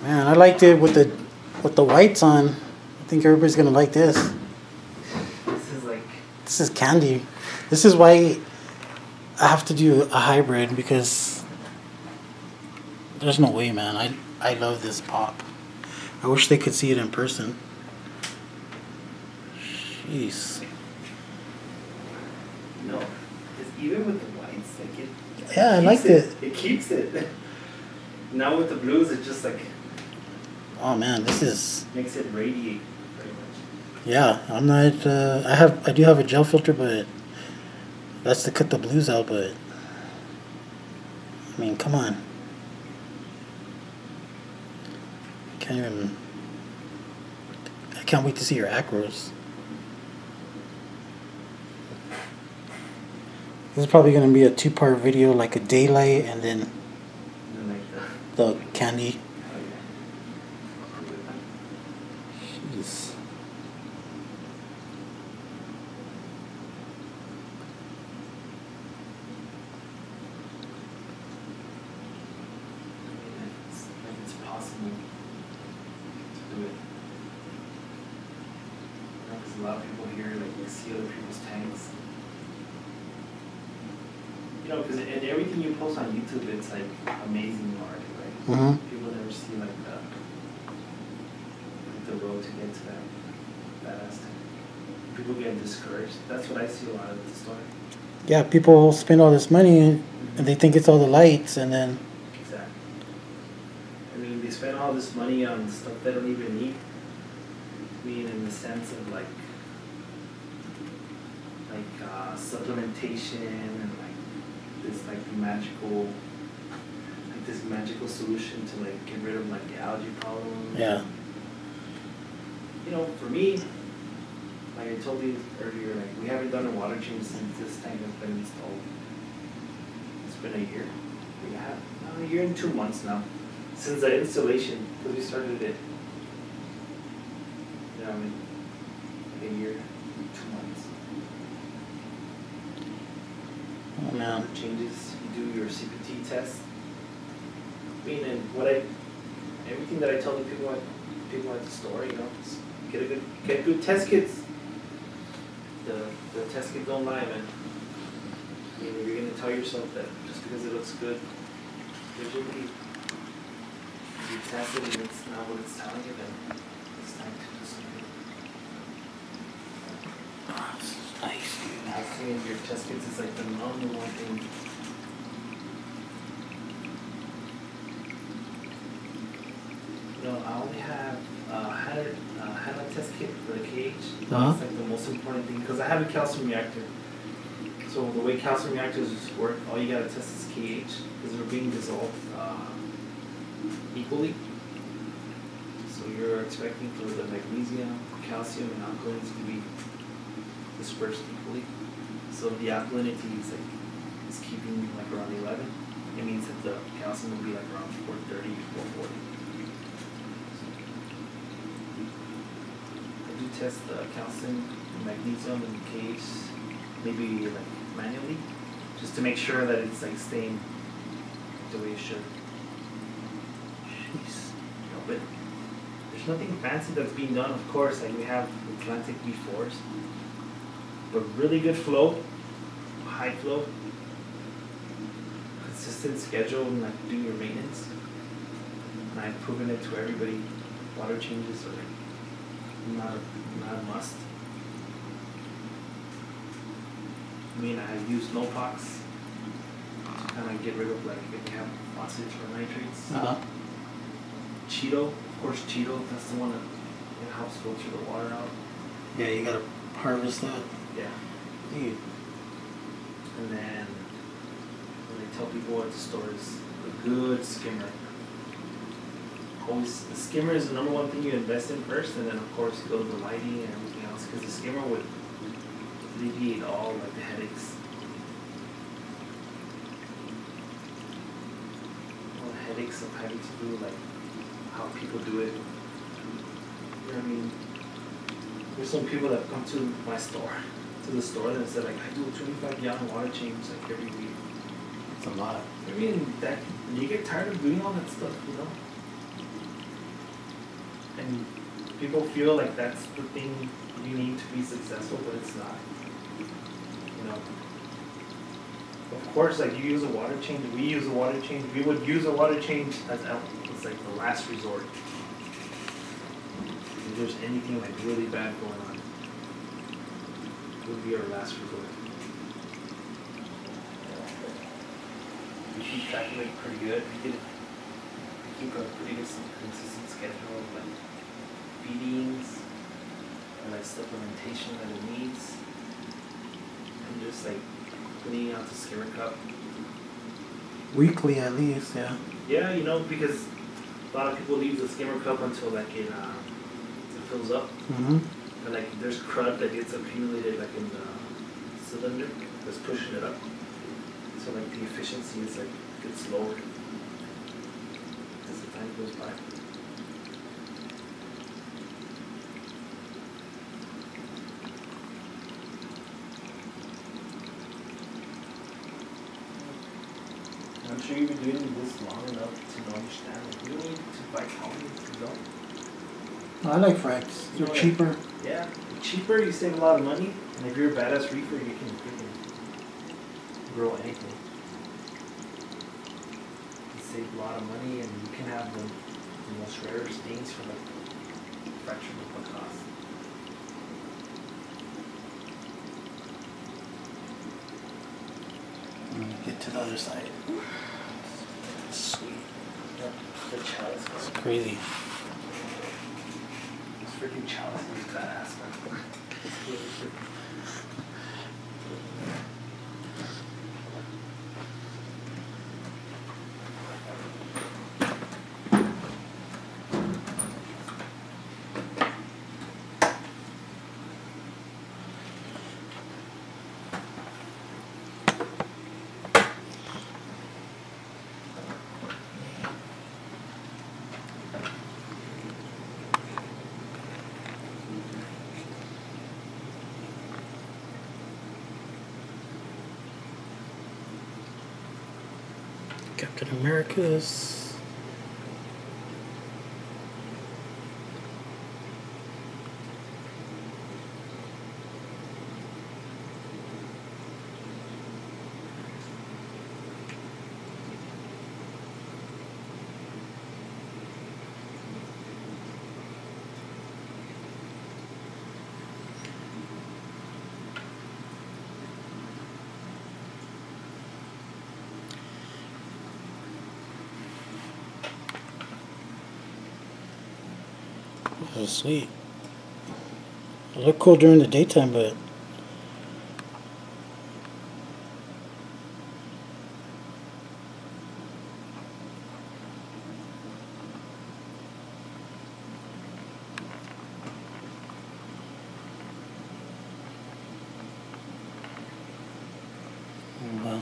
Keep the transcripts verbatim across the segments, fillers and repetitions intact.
Man, I liked it with the with the whites on. I think everybody's gonna like this. This is like This is candy. This is why I have to do a hybrid, because there's no way, man. I I love this pop. I wish they could see it in person. Jeez. no, it's even with the whites, like it. Yeah, I keeps liked it. It keeps it. Now with the blues, it just like Oh man, this is. makes it radiate very much. Yeah, I'm not. Uh, I have. I do have a gel filter, but that's to cut the blues out. But I mean, come on. Can't even. I can't wait to see your acros. This is probably gonna be a two-part video, like a daylight and then And then like the, the candy. oh yeah. Jeez. It's, like it's possible to do it. Because a lot of people here, like, they see other people's tanks. You know, because and everything you post on YouTube, it's like amazing art, right? Mm-hmm. People never see like the, like the road to get to that badass tank. People get discouraged. That's what I see a lot of the story. Yeah, people spend all this money and they think it's all the lights, and then. Exactly. I mean, they spend all this money on stuff they don't even need. I mean, in the sense of like, like uh, supplementation and like this like magical, like this magical solution to like get rid of like the algae problem. Yeah. You know, for me, like I told you earlier, like we haven't done a water change since this tank has been installed. It's been a year. We have uh, a year and two months now since the installation, because we started it. You know, I mean, like a year, two months. Oh man. Changes. You do your C P T test. I mean, and what I, everything that I tell the people at people at the store, you know, is get a good, get good test kits. The the test kits don't lie, man. I mean, if you're gonna tell yourself that just because it looks good, visually, you test it and it's not what it's telling you, then it's time to do something. Oh, this is nice, dude. Asking in your test kits is like the number one thing. You know, I only have uh, had a uh, had a test kit for the cage. Uh-huh. That's like the most important thing because I have a calcium reactor. So the way calcium reactors work, all you gotta test is pH because they're being dissolved uh, equally. So you're expecting for the magnesium, calcium, and alkalines to be dispersed equally. So the alkalinity is like is keeping like around eleven. It means that the calcium will be like around four thirty, four forty. I do test the calcium, the magnesium, and the pH maybe like manually, just to make sure that it's like staying the way it should. Jeez. You know, but there's nothing fancy that's being done. Of course, like we have Atlantik V fours, but really good flow, high flow, consistent schedule, and like do your maintenance. And I've proven it to everybody. Water changes are like not a, not a must. I mean, I use no pox to kind of get rid of like if you have phosphate or nitrates. Uh-huh. Cheeto, of course, Cheeto. That's the one that it helps filter the water out. Yeah, you gotta harvest that. Yeah. Dude. And then when they tell people what the store is, a good skimmer. Always, the skimmer is the number one thing you invest in first, and then of course you go to the lighting and everything else, because the skimmer would alleviate all like the headaches. All the headaches of having to do like how people do it. You know what I mean? There's some people that come to my store, to the store, and said like, I do a twenty-five gallon water change like every week. It's a lot. I mean, that you get tired of doing all that stuff, you know. And people feel like that's the thing you need to be successful, but it's not. You know. Of course, like you use a water change, we use a water change. We would use a water change as it's like the last resort. If there's anything like really bad going on, it would be our last resort. We keep track of it pretty good. We get we keep a pretty good consistent schedule of like feedings and like supplementation that it needs, and just like putting out the skimmer cup weekly at least. Yeah. Yeah, you know, because a lot of people leave the skimmer cup until like it, uh, it fills up. Mm-hmm. And like there's crud that gets accumulated like in the cylinder that's pushing it up. So like the efficiency is like gets lowered as the time goes by. I'm sure you've been doing this long enough to understand like you don't need to buy colonies, you don't. I like fracs. They're You know, cheaper. Yeah, they're cheaper, you save a lot of money, and if you're a badass reefer, you can, you can grow anything. You save a lot of money, and you can have the, the most rarest things for like a fraction of the cost. I'm gonna get to the other side. Sweet. Yep, the chalice. It's crazy. This freaking chalice is badass, man. It's really freaking. Captain America's. That was sweet. It looked cool during the daytime, but oh, wow.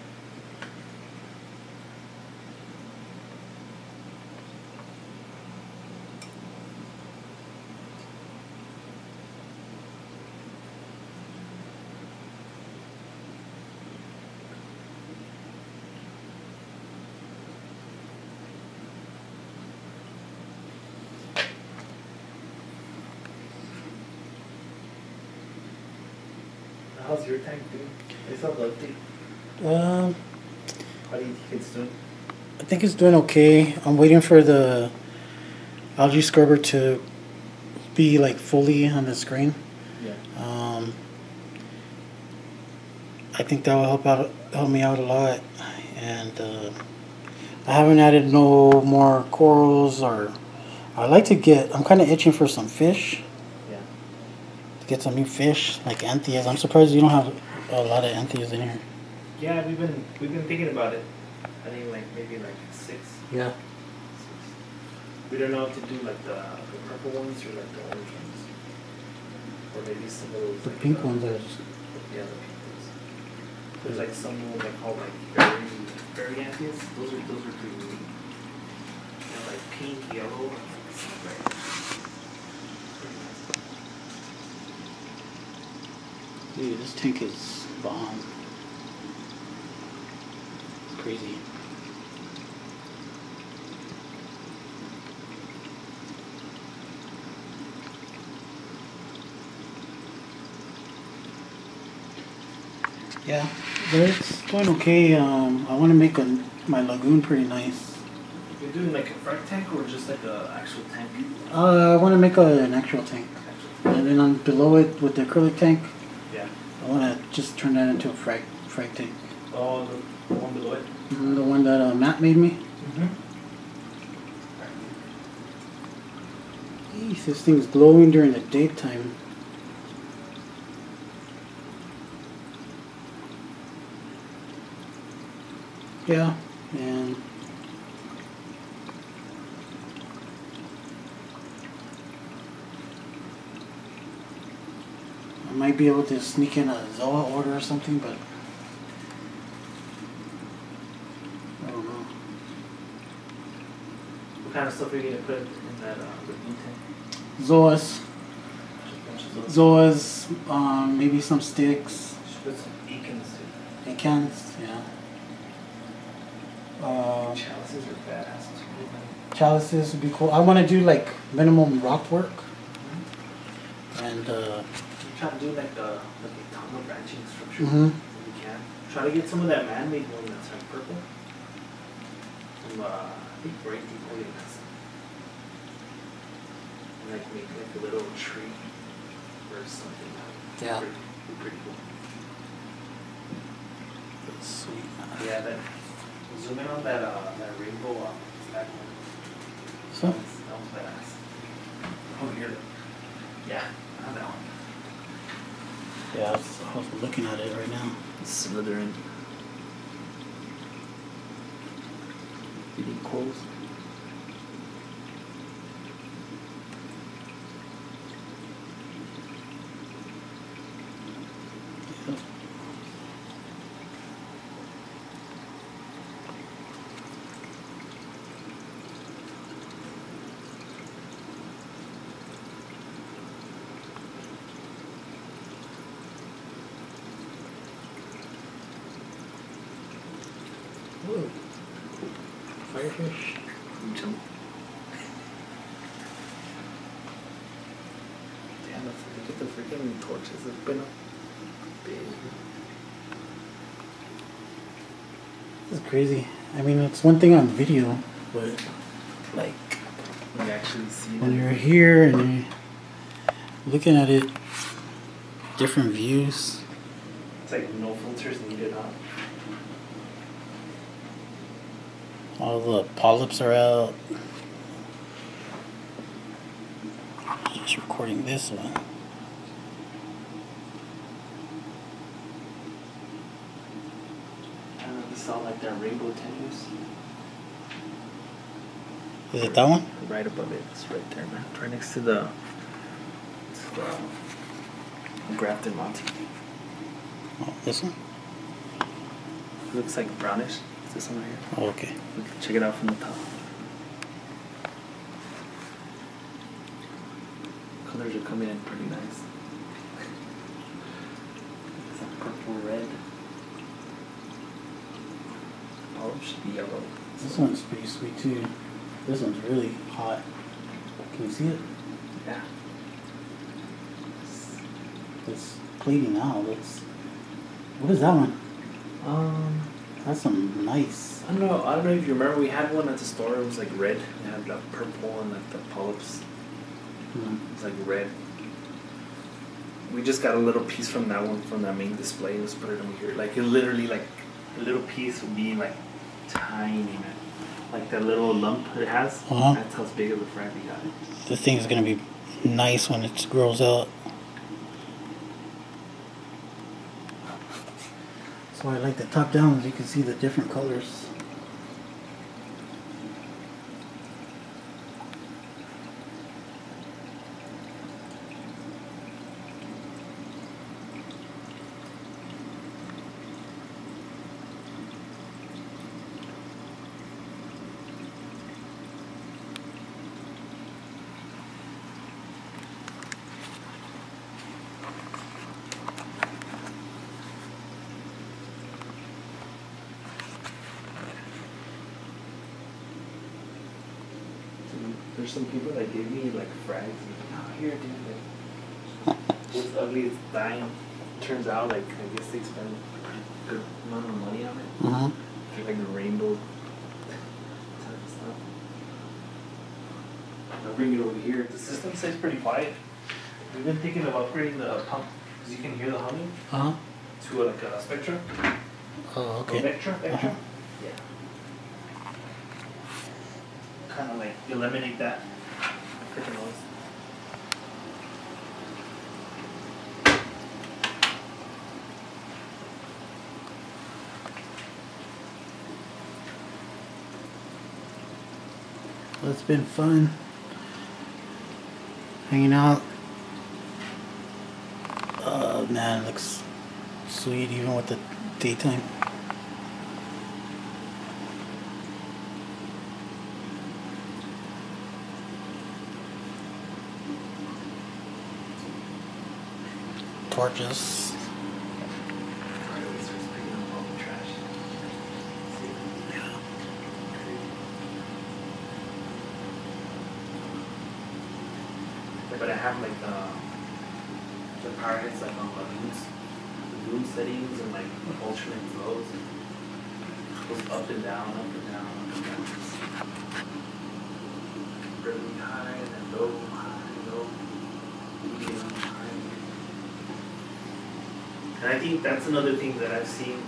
How's your tank doing? It's not empty. Um, How do you think it's doing? I think it's doing okay. I'm waiting for the algae scrubber to be like fully on the screen. Yeah. Um, I think that will help out, help me out a lot. And uh, I haven't added no more corals, or I'd like to get. I'm kind of itching for some fish. Yeah. To get some new fish like anthias. I'm surprised you don't have a lot of anthias in here. Yeah, we've been we've been thinking about it. I think like maybe like six. Yeah. Six. We don't know if to do like the, the purple ones or like the orange ones, or maybe some of those. The like, pink uh, ones are just. Yeah, the pink ones. There's like some of them like called like berry berry anthias. Those are those are pretty neat. And like pink, yellow, and some red. Pretty nice. Dude, this tank is bomb. Crazy. Yeah, but it's going okay. Um, I want to make a, my lagoon pretty nice. You're doing like a frag tank or just like a actual tank? Uh, I want to make a, an actual tank. And then on below it with the acrylic tank, Yeah. I want to just turn that into a frag, frag tank. Oh, the, the one below it? Mm-hmm, the one that uh, Matt made me. Mm-hmm. Eesh, this thing's glowing during the daytime. Yeah, and I might be able to sneak in a Zoa order or something, but I don't know. What kind of stuff are you going to put in that uh, lagoon tank? Zoas, Just a bunch of those. Zoas, um, maybe some sticks, Should put some beacons too. cans, yeah. Uh, Chalices are badass too. chalices would be cool. I want to do like minimum rock work, and uh, I'm trying to do like the like a tunnel branching structure Mhm. if we can. Try to get some of that man-made one that's like purple. From uh, I think Break Decoy has some. And like make like a little tree or something. Yeah. Pretty, pretty cool. sweet. Yeah, that zoom in on that uh that rainbow uh stack one. So That was, that was badass. Oh here. Yeah, I have that one. yeah, I was, I was looking at it right now. Slytherin. Eating coals. Ooh. Firefish. Jump. Damn, let's look at the freaking torches that's been up. Big. This is crazy. I mean, it's one thing on video, but like You actually see when them. you're here and you're looking at it, different views. It's like no filters needed, huh? All the polyps are out. Just recording this one. I don't know, this all like that rainbow tennis. Is it that one? Right above it. It's right there, man. It's right next to the, to the grafted Monty. Oh, this one? It looks like brownish. It's this one right here. Oh, okay. We can check it out from the top. Colors are coming in pretty nice. It's like purple red. All of them should be yellow. This one's pretty sweet too. This one's really hot. Can you see it? Yeah. It's plating out. It's, what is that one? Um, That's some nice. I don't know. I don't know if you remember. We had one at the store. It was like red. It had like purple and like the polyps. Hmm. It's like red. We just got a little piece from that one from that main display. Let's put it over here. Like it literally like a little piece would be like tiny, man. Like that little lump it has. Uh-huh. That's how big of a frag we got it. This thing's gonna be nice when it grows out. That's why I like the top down, you can see the different colors. There's some people that give me like frags. And like, oh, here, dude. Like, it's ugly. It's dying. Turns out, like, I guess they spend pretty good amount of money on it. Mm-hmm. Get like the rainbow type of stuff. I'll bring it over here. The system stays pretty quiet. We've been thinking of upgrading the pump because you can hear the humming Uh-huh. to a, like a Spectra. Oh, okay. Or Vectra, Vectra. Uh-huh. Yeah. Kind of like eliminate that freaking noise. Well, it's been fun hanging out. Oh man, it looks sweet even with the daytime. Torches. But I have like the the power heads like on balloons, balloon settings and like alternate flows. Goes up and down, up and down, up and down. Really high and then low, high, low, medium, high. And I think that's another thing that I've seen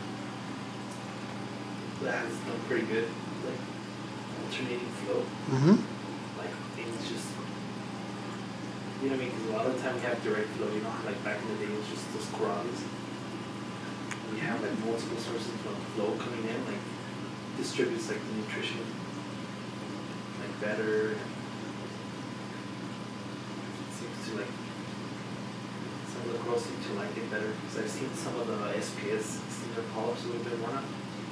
that has done pretty good, like alternating flow. Mm-hmm. Like things just. You know what I mean? Because a lot of the time we have direct flow, you know, like back in the day it was just those corrales. We have like multiple sources of flow coming in, like distributes like the nutrition like better. And it seems to like some of the girls seem to like it better because I've seen some of the S P S seem to polyps a little bit more now.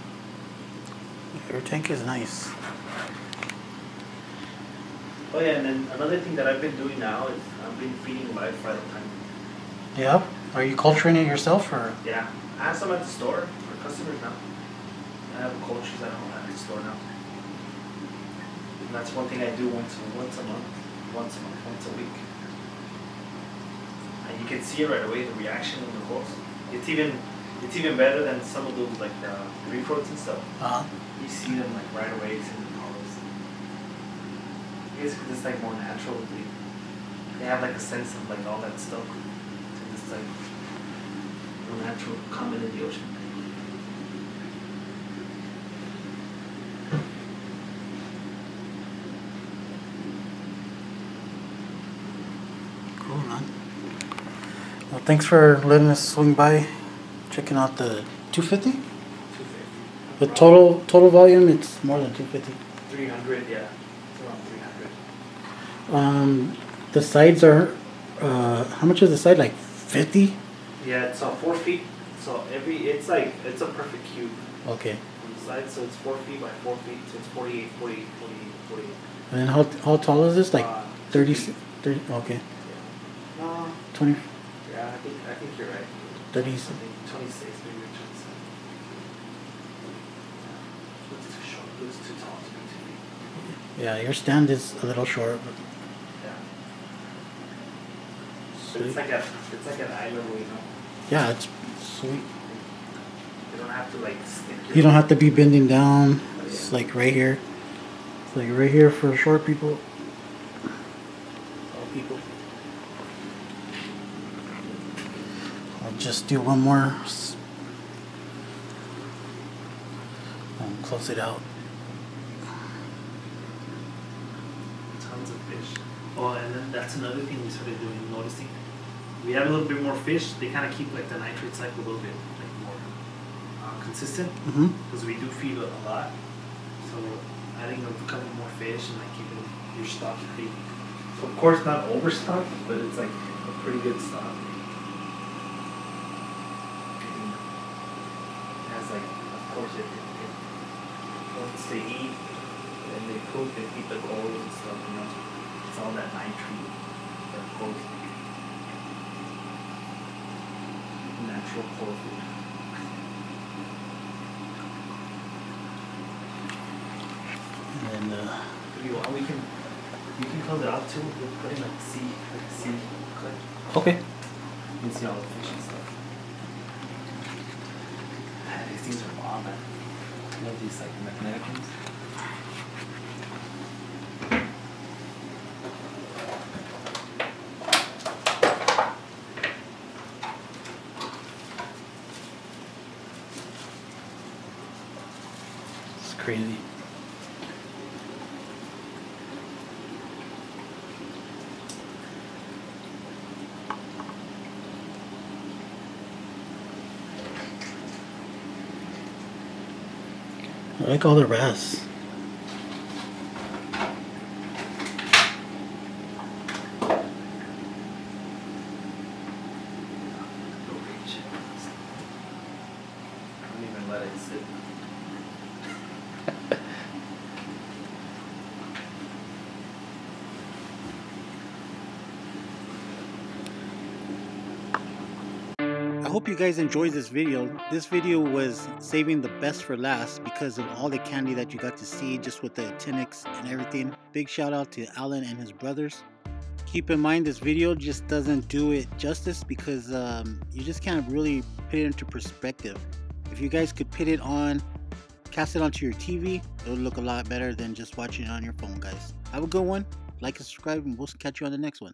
Your tank is nice. Oh yeah, and then another thing that I've been doing now is I've been feeding live fry all the time. Yep. Are you culturing it yourself or? Yeah, I have some at the store for customers now. I have cultures at home at the store now. And that's one thing I do once once a month, once a month, once a week. And you can see it right away, the reaction in the horse. It's even it's even better than some of those like the reef roads and stuff. Uh-huh. You see them like right away, it's in the colors. Basically, it's like more natural. They, they have like a sense of like all that stuff. And it's like more natural coming in the ocean. Cool, man. Well, thanks for letting us swing by, checking out the two fifty. two fifty. The total total volume, it's more than two fifty. three hundred, yeah. It's around three hundred. Um, the sides are, uh, how much is the side? Like fifty? Yeah, it's uh, four feet. So every, it's like, it's a perfect cube Okay. on the side. So it's four feet by four feet. So it's forty-eight, forty-eight, forty-eight, forty-eight. And then how how tall is this? Like Uh, thirty, feet. thirty, okay. Yeah. No, twenty, yeah, I think, I think you're right. thirty. I think twenty-six, maybe twenty-seven. Yeah. Looks too short. Looks too tall to be two feet. Yeah, your stand is a little short, but Yeah. But sweet. it's like a, it's like an eye level, you know. Yeah, it's sweet. You don't have to like stick your You don't have to be bending down. It's like right here. It's like right here for short people. Tall people. I'll just do one more s- and close it out. tons of fish. Oh, and then that's another thing we started doing, noticing. We have a little bit more fish. They kind of keep like the nitrate cycle a little bit like more uh, consistent Mm-hmm. because we do feed a, a lot. So adding a couple more fish and like keeping your stock pretty, of course not overstocked, but it's like a pretty good stock. And it has like, of course, it, it, it once they eat and they poop, they eat the gold and stuff. You know, it's all that nitrate that goes. Natural core food. And uh, If you want, we can you can close it out too. We'll put in like a C, like a C clip. okay. You can see all the fish and stuff. And things are bomb, man. I love these like magnetic ones. It's crazy. I like all the rest. Go reach. I don't even let it sit. I hope you guys enjoyed this video. This video was saving the best for last because of all the candy that you got to see just with the Atlantiks and everything. Big shout out to Alan and his brothers. Keep in mind this video just doesn't do it justice because um, you just can't really put it into perspective. If you guys could put it on, cast it onto your T V, it would look a lot better than just watching it on your phone, guys. Have a good one. Like and subscribe, and we'll catch you on the next one.